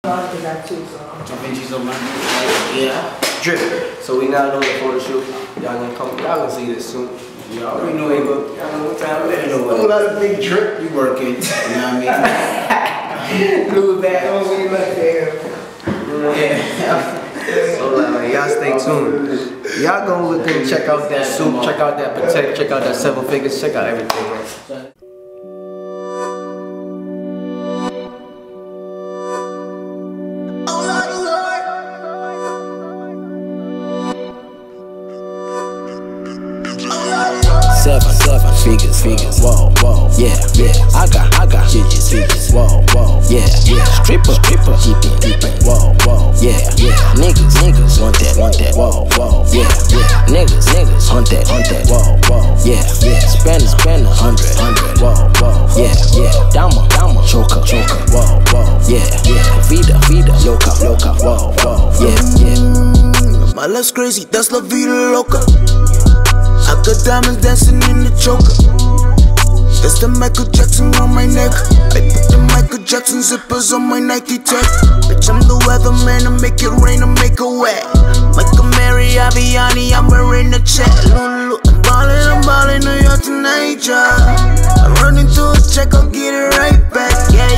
I got two, so. Vinci on my yeah. Drip. So we now doing the photo shoot. Y'all gonna come. Y'all gonna see this soon. Y'all already know it, but y'all know what time it is. You know what? A lot of big drip. You working? You know what I mean? Blue back on when you look there. Yeah. So y'all stay tuned. Y'all go look and check out that soup, check out that Protect, check out that 7 Figures, check out everything. Man. Seven figures, whoa, yeah, I got digits, whoa, yeah, stripper, keepin', whoa, yeah, niggas want that, whoa, yeah, niggas hunt that, whoa, yeah, spend 100, whoa, yeah, dama, choker, whoa, yeah, vida, loca, whoa, yeah. My life's crazy, that's la vida loca. I got diamonds dancing in the choker. That's the Michael Jackson on my neck. I put the Michael Jackson zippers on my Nike tech. Bitch, I'm the weatherman, I make it rain, I make it wet. Michael Mary, Aviani, I'm wearing the check. Lulu, I'm ballin', New York tonight, yeah. I'm running through a check, I'll get it right back, yeah.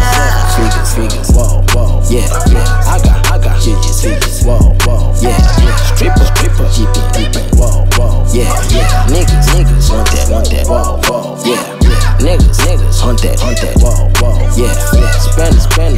Figures, whoa, yeah, I got digits, whoa, yeah, stripper, keepin', whoa, yeah, niggas want that, whoa, yeah, niggas hunt that, whoa, yeah, spend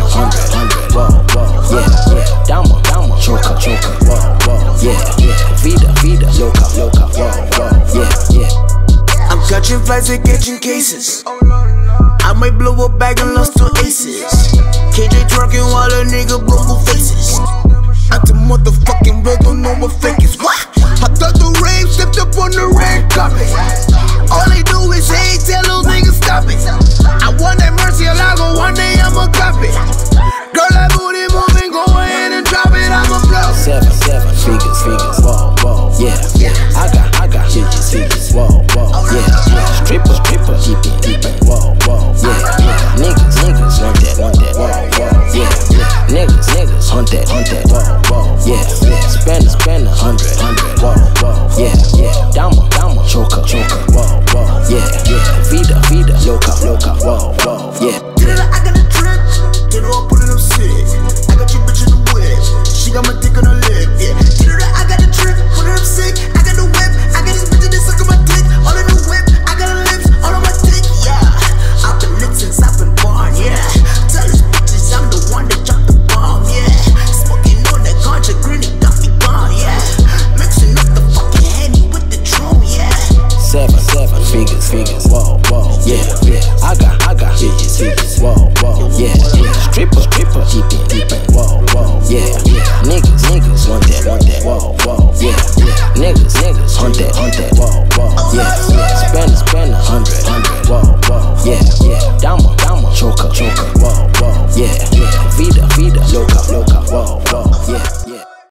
100, whoa, yeah, dama, choker, whoa, yeah, vida, loca, whoa, yeah. I'm catching flights and catching cases. I might blow a bag and lost 2 aces. KJ twerking while a nigga bumble faces. At the motherfucking red, don't know what fake is. What? I thought the rave stepped up on the red carpet. All they do is hate, tell those niggas stop it. I want that mercy, Alago, one day I'ma cop it. Girl, that booty moving, go ahead and drop it, I'ma blow. Seven figures, whoa, yeah, I got digits, whoa, yeah, stripper, keepin', whoa, yeah, niggas want that, whoa, yeah, niggas hunt that, whoa, yeah, spend 100, whoa, yeah, dama, choker, whoa, yeah, vida, loca, whoa, yeah. I got a drip, I'm pulling up sick. I got your bitch in the whip, she got my dick on her lip, yeah. I got a drip, pulling up sick. I got the whip, I got this bitch in this suckin' my dick. All in the whip, I got her lips, all on my dick, yeah. I've been lit since I've been born, yeah. Tell these bitches I'm the one that dropped the bomb, yeah. Smoking on that ganja, green, it got me gone, yeah. Mixing up the fucking Henny with the drum, yeah. Seven figures, whoa, yeah.